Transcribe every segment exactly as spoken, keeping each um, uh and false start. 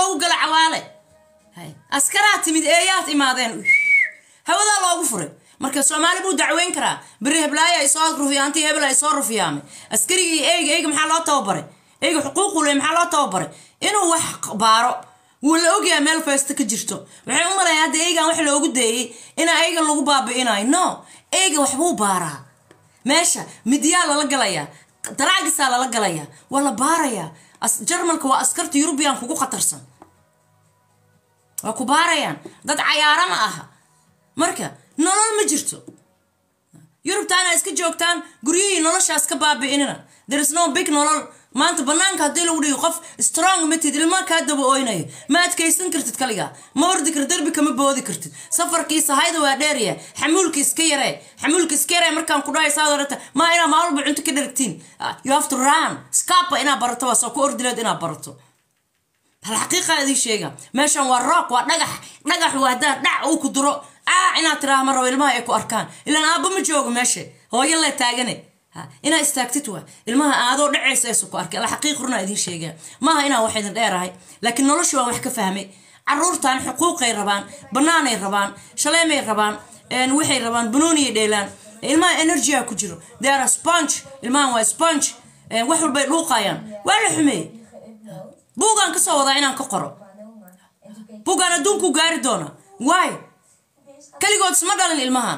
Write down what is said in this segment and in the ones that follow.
loogu gala cawaale hay askaraati mid eeyaad imaadeen hawada loogu furay marka Soomaali buu dacweyn karaa bari heblaaya ay soo rufiyaantii hebla ay soo rufiyaamay askarigii eeyga eeyga maxaa loo tababaray eeyga xuquuq u leeyahay maxaa loo tababaray inuu wax baaro wala ogaa meel feesta ka jirto waxay u maleeyaan hada eeyga wax loogu deeyay in eeyga lagu baabi'inayo no eeyga wax buu baaraa meesha midyaa la galaya daraagisa la galaya wala baaraya as Jarmalka waa askarta European kugu khatarsan waa ku baarayaan dad cayaara ma aha marka nolol ma jirto European iska joogtaan guriyii noloshaas ka baabi'inina there is no big nolol maanta banaanka hadii lagu dhigo qof strong method ilma ka daba ooynayo ma adkaysan kartid kaliya ma ordi kar darbi kama boodi kartid safarkiisa hayda waa dheeriya xamuulka iska yaree xamuulka iska yaree markaan ku dhahay saarata ma ina maalba cunto ka dharagtiin you have to run skapa ina barato waa soo ku ordileed ina barato hal xaqiiqa adii sheega meeshan waa rock waa dhagax dhagax waa daa dhac uu ku duro ah ina tiraahdo mar ilmaha ay ku arkaan ilaa aaba ma joogo meesha hooyo la taagane ina istaagtid waa ilmaha aadoo dhacaysa ay ku arkay la xaqiiq runa idin sheegaa maaha ina wax idin dheerahay laakiin noloshu waa wax ka fahmay caruurtan xuquuqay rabaan banaanay rabaan shaleemay rabaan een waxay rabaan banooni dheelaan ilmaha energy ku jiro they are a sponge ilmaha waa sponge een wax walba dhuuqayaan waa la xumay buugan ka soo wada inaan ka qoro buugan adduunku gaari doona why kaligood isma dhalin ilmahan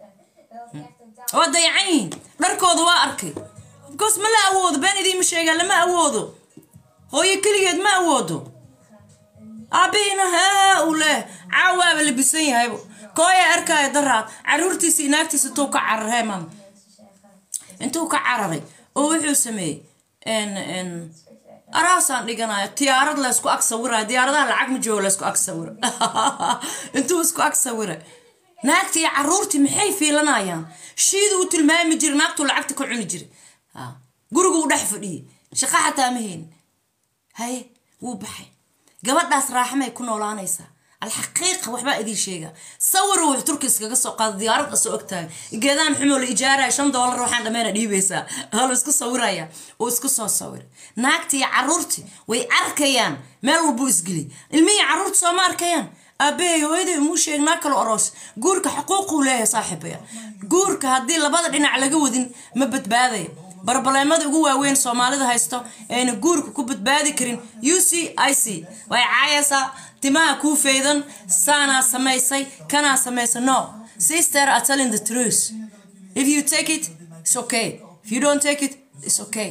wada yaciin dharkooda waa arkay goos ma la awoodo baan idin ma sheegaa lama awoodo hooyo kaligeed ma awoodo abina ha ule caawaba labisan yahay kooya arkay daraad caruurtiisa inaagtiisa tuu ka cararhay maam intuu ka cararay oo wuxuu sameeyay en en araasan dhiganaya tiyaarad la isku agsawira diyaaradaha lacag ma joogo la isku agsawira intuu isku agsawira naagtii caruurtii maxay fiilanayaan shiidu u tilmaami jir naagtu lacagta ku cuni jir ha gurigu u dhax fadhiyay shaqa xataa ma heen hay wuu baxay gabadhaas raaxmay ku noolaanaysa الحقيقة وحبا إذي شيء صوروا تركيس كقصة قاد ديارة قصة أكتر جدان حمل إيجارة شن دولار روحان دمينا دي بيسا هلا اسكو صوريا واسكو صور ناكتي عرورتي ويعركيان مالو بوسقلي المية عرورت سوما أركيان أبي ويدي موش ناكل أراس جورك حقوق ولا يا صاحبي جورك هدي لبضر إن على جودين ما بتبادي بربلامات جوا وين سومالي هايستو إن جورك كوبت بادي كرين يو سي أي سي ويعايسا تما كوفيدن سانا سميسي كنا سميسي no sister are telling the truth if you take it it's okay if you don't take it it's okay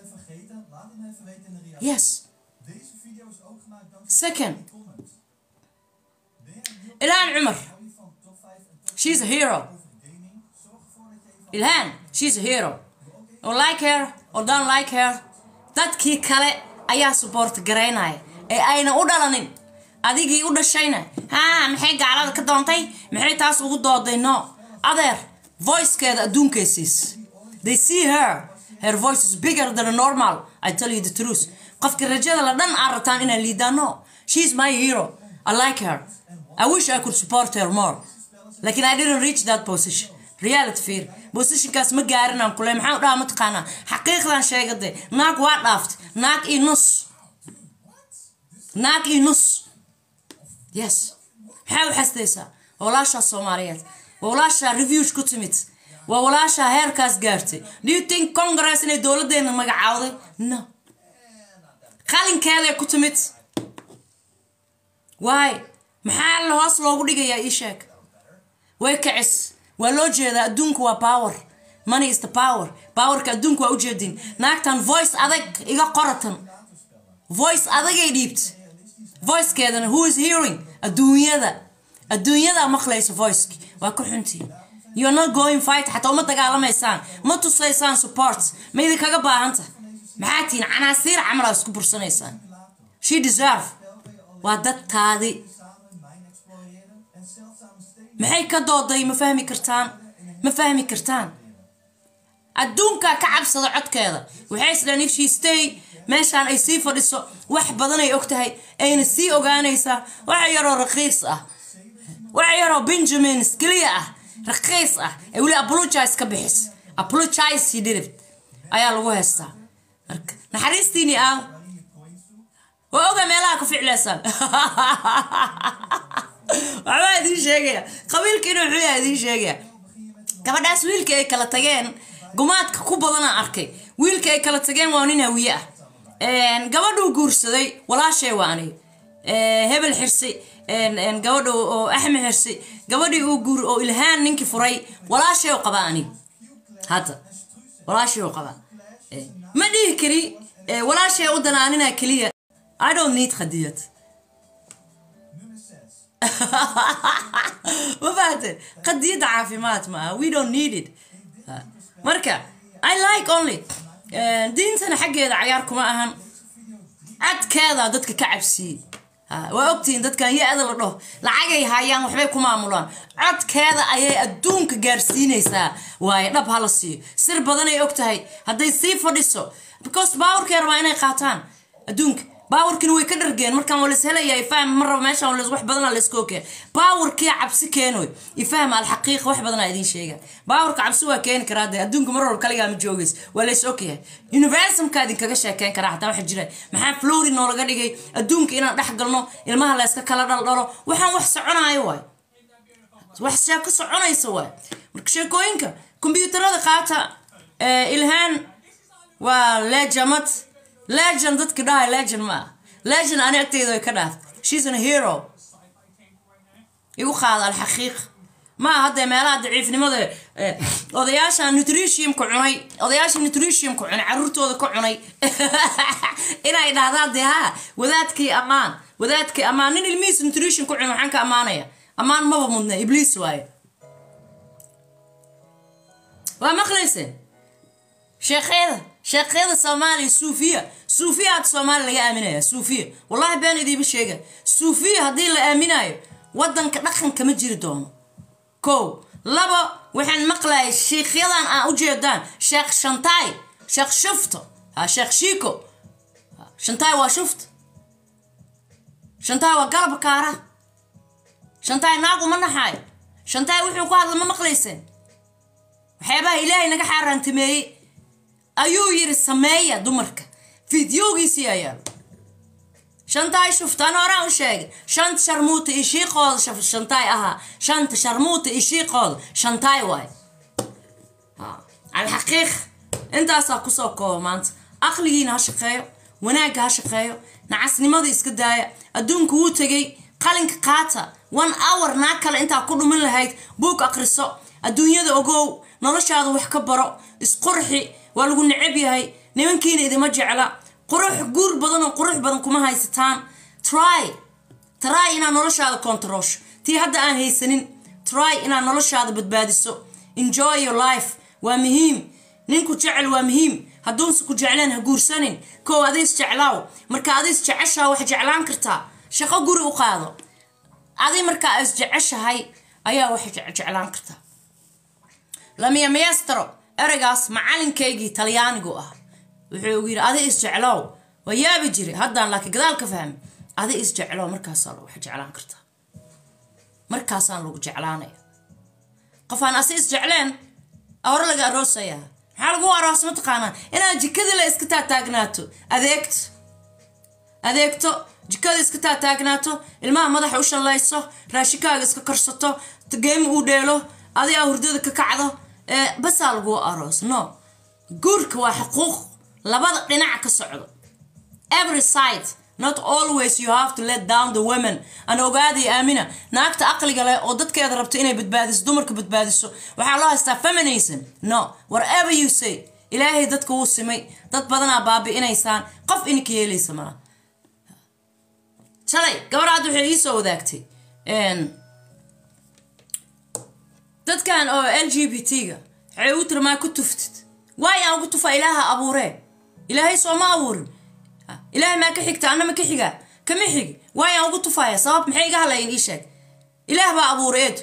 yes second Ilhan Umar she's a hero Ilhan she's a hero or like her or don't like her dadkii kale ayaa support gareynaya ee ayna u dhalanin adigii u dhashayna ha maxay gaalada ka doontay maxay taas ugu dooday no other voice keeda adduunkeesiis they see her her voice is bigger than normal I tell you the truth qofka rajada la dhan artaan ina liidano she's my hero I like her I wish I could support her more lakin I didn't reach that position reality fear position kaas ma gaarin aan kulay maxaa u dhaha ma taqaana xaqiiqdan sheegade naag waa dhaaft naag inus naag inus yes how xastaysa walaasha Soomaaliyeed walaasha reviews ku timid waa walaasha heerkaas gaartay do you think congress inay dawladeena magacaawday no qalinkeeda ku timid why maxaa la hoos loogu dhigayaa ii sheeg way kacis waa loo jeedaa adduunku waa power money is the power powerka adduunku waa u jeedin naagtan voice adag iga qoratan voice adag ay dhiibt voice keedana who is hearing adduunyada adduunyada maqlayso voice waa ku xuntii you are not going fight hatta uma dagaalamaysan ma tusaysaan support ma idin kaga baahanta maxaa tiin canaasiir camal isku bursanaysan she deserve waa dadtaadi maxay ka dooday ma fahmi kartaan ma fahmi kartaan adduunka ka cabsada codkeeda waxay islaan if she stay meeshaan ay sii fadhiso wax badan ay ogtahay ayna sii ogaanaysa waxa yaroo raqiis ah waxa yaroo Benjamin Sklia ah raqiis ah ay wali apologize ka bixis apologize she did it ayaa lagu heestaa marka naxariistiini ah وأوجا ملاك في علسان waxba idin sheegaya qabiilkiina wuxuu idin sheegaya gabadhaas wiilka ay kala tageen gumaadka ku badan arkay wiilka ay kala tageen waa nin hawiye ah een gabadhu guursaday walaashay waanay ee hebel xirsi een een gabadhu oo axmed xirsi gabadhii uu guur oo ilhaan ninki furay walaashay oo qabaani hada walaashay oo qaba ma dhihi kari walaashay u danaanina kaliya I don't need khadiyad وفات قد يدعى في مات ما we don't need it مركا I like only دين سنة حقي إذا عياركم أهم عد كذا ضدك كعبسي وأبتين ضدك هي هذا الله لعجي هايان وحبيكم معمولان عد كذا أي أدونك جارسين يسا واي نب هالصي سر بدني أكتهي هذا يصير فريسو because باور كيرواينا قاتان أدونك باوركن way ka dhargeen markaan wala helaya ifaham marra meesha wala wax badan la iska ookay باورkii cabsi keenoy ifaham al xaqiiq wax badan idin sheega باورka cabsi waa keen karaa adduunka mar walba kaliya ma joogays wala is ookay universum ka idin kaga sheekeen karaa hataa wax jira maxaa flori noo laga dhigay adduunka inaan dhax galno ilmaha la iska kala dhal dhalo waxaan wax soconaayo way wax sheeko soconayso way marka sheekooyinka kombiyuutarada qaata ilhaan waa leejamat legend dadka dhahay legend ma legend أنا أكتر كذا she's a hero يقول هذا الحقيقة ما هذا مالات ضعيف لماذا أضياش النوتريشيوم كعناي أضياش النوتريشيوم كعناي عرورته هذا كعناي إنا إذا هذا ده وذاتك أمان وذاتك أمان إن الميس النوتريشيوم كعناي عنك أمانية أمان ما بمضنا إبليس واي وما خلصين شيخير شيخير الصومالي الصوفية صوفية الصومالي اللي آمنة صوفية والله بين دي بشيء صوفية هذه اللي آمنة ودن كنخن كمجري دون كو لبا وحن مقلة الشيخ يلان أوجدان شيخ شنتاي شيخ شفته ها شيخ شيكو شنتاي وشفت شنتاي وقلب كارا شنتاي ناقو من حاي شنتاي وحن قاعد لما مقليسين وحيبها إلهي نجح حرنتمي أيو يري سماية دمرك فيديو جيسيا شنطاي شفت أنا أراهم شيء شنط شرموت إشي قال شوف شنطاي أها شنط شرموت إشي قال شنطاي واي ها على الحقيقة أنت أساكو ساكو مانت أخليين هالشقيو وناق هالشقيو نعسني ماذا يسكدايا أدون كوتجي قالنك قاتا one hour ناكل أنت أقول من الهيد بوك أقرصو الدنيا ذا أجو نرش هذا وحكبره إسقرحي والقول نعبي هاي نمكن إذا ما جعله قروح جور بدن وقروح بدن كم هاي ستان try try إن نرش هذا كونتروش تي هذا أنا هي سنين try إن نرش هذا بتبادسو enjoy your life ومهم نينكو جعل ومهم هدون سكو جعلان هجور سنين كو هذيس جعلاو مركا هذيس جعشها واحد جعلان كرتا شقا جور وقاضو هذي مركا إس جعشها هاي أيها واحد جعلان كرتا لم يميسترو أرجعس معلن كيجي طلياني جوا وحوجي هذا إيش جعلوا ويا بيجري هذا لك قدالك فهم هذا إيش جعلوا مركز صاروا واحد جعلان كرتا مركز صاروا جعلاني قفان أسيس جعلان أور لقى الروس يا حال جوا راس متقانا أنا جي كذا لا إسكتا تاجناتو أذكت أذكتو جي كذا إسكتا تاجناتو الماء مضح وش الله يسوه راشكا إسك كرسته تجيم وديله هذا أوردو ككعده بس ألقوا أروس no جورك وحقوق لبض قناعك الصعود every side not always you have to let down the women أنا وقاعدة آمنة ناكت أقلق على أودت كذا ربط إني بتبادس دمرك بتبادسه وحالله استا feminism no whatever you say إلهي دتك وسمي دت بدنا بابي إنا إنسان قف إنك يلي سمنا شلي قبل عدو حيسو ذاكتي إن dad kan oo L G B T ga xawtir ma ku tuftid way aan ku tufa ilaaha abuure ilaahay soo ma abuurin ilaahay ma ka xigta ana ma ka xiga kama xig way aan ku tufaya sabab maxay iga halayn ii sheeg ilaah ba abuureed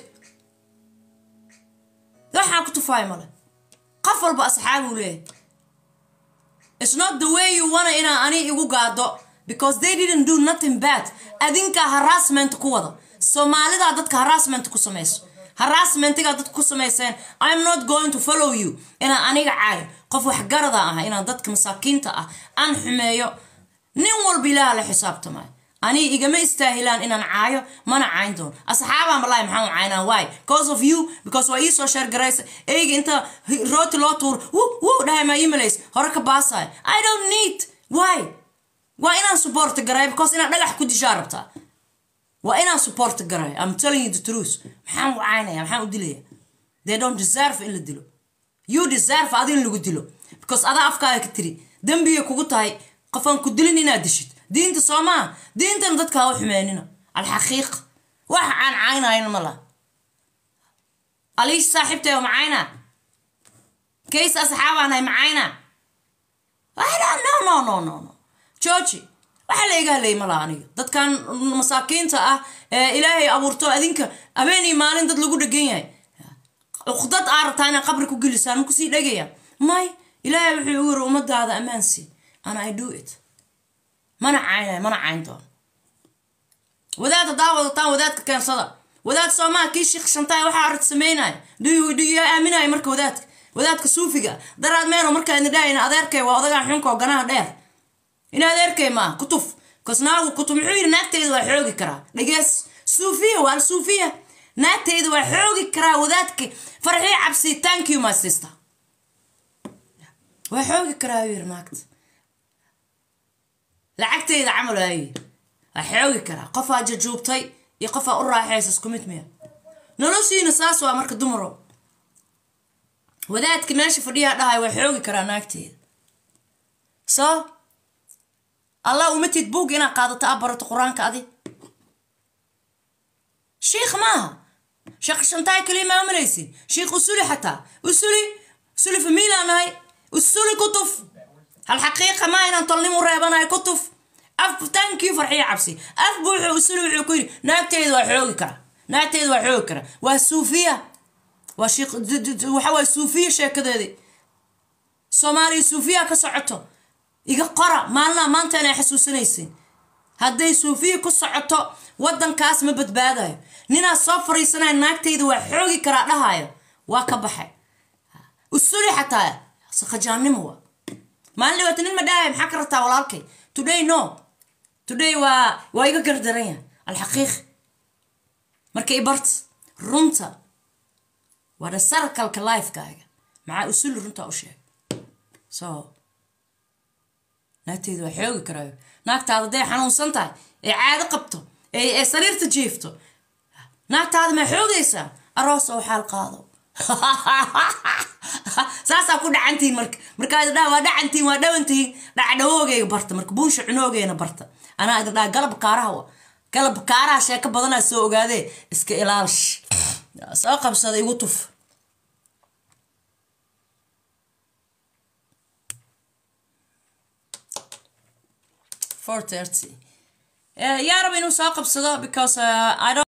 waxa ku tufay mala qof walba asxaabu leeyahay it's not the way you want ina ani igu gaado because they didn't do nothing bad adinka harassment ku wada Soomaalida dadka harassment ku sameeyso harassment ga dadku ku sameeyeen I'm not going to follow you ina aniga caay qof wax garada ah ina dadka masaakiinta ah aan xumeeyo nin walba ilaaha la xisaabtamay ani igama istaahilaan inaan caayo mana cayn doon asxaabaan wallahi maxaan u caynaa why because of you because waa ii soo share garaysa eega inta rooti loo tuur wuu wuu dhahay ma emails hore ka baasay I don't need why waa inaan support garay because inaan dhagax ku dishaa rabtaa waa inaan support garay I'm telling you the truth maxaan u caynaya maxaan u dilaya they don't deserve in la dilo you deserve adin lagu dilo because ada afkaaga ka tiri dambiga kugu tahay qofan ku dilin inaad dishid diinta Soomaa diintan dadka u xumeynina alxaqiiq wax aan caynayna mala alish saaxibtay oo macayna kays asxaabana macayna I don't know no no no no George waxa la iga halay mala aniga dadkan masaakiinta ah ee Ilaahay abuurto adinka abeeni maalin dad lagu dhagan yahay uqdad aartaana qabri ku gilisaan ku sii dhagaya may Ilaahay wuxuu u yiri umadaada amaansi and I do it mana caynay mana caynto wadaad daawada taan wadaadka keensada wadaad Soomaa kii sheekh shantay waxa arid sameynay du du aaminay marka wadaadka wadaadka suufiga daraad meeno marka in dhaayna adeerkay waa odaga xunka ganaha dheer in adeerkay ma kutuf kasnaagu kutub muxuu yiri naagteedu waa xoogi kara dhagees suufiya waa suufiya naagteedu waa xoogi kara wadaadka farxii cabsi thank you my sister waa xoogi kara yiri naagta lacagteeda camal ay xoogi kara qof aad joogtay iyo qof aad u raaxaysan isku mid miya noloshiina saas waa marka dumaro wadaadka meesha fadhiya dhahay waa xoogi kara naagteeda so Allah umatid buug ina qaadato abarto quraanka adi sheekh ma sheekh shantay kalima amraysi sheekh usuli hatta usuli usuli famila nahay usuli kutuf الحقيقة ما إن طلني مريبنا كتف أف thank you فرحية عبسي أف بوح وسلو وحكوري ناكتيد وحوكرة ناكتيد وحوكرة والسوفية وشيق وحوى السوفية شيء كذا دي سومالي السوفية كسعته يجا قرأ مالنا ما أنت أنا حسوس نيسين هدي السوفية كسعته ودن كاس مبت بعده نينا صفر سنة ناكتيد وحوكرة لهاي وكبحة والسلو حتى سخجان نمو ما اللي وتنين مدايم حكرتها والالكي today no today waa waa iga gardaraya alxaqiiq markay bart runta wada circle life kaaga maca usul runta u sheeg so naagteedu waa xoogi karaayo naagtaada day xanuunsan tahay ee caado qabto ee sariirta jiifto naagtaada ma xoogaysaa aroos oo xaal qaado saasa ku dhacantiin marka marka ay dhawa dhacantiin waa dhawantiin dhacdhawoogeey barta marka buusha cunoogeena barta ana ay dhaga galab kaaraha galab kaaraha sheeka badan soo ogaadee iska ilaalish soo qabsaday igu tuf four thirty eh ya rab inuu soo qabsado because uh, I don't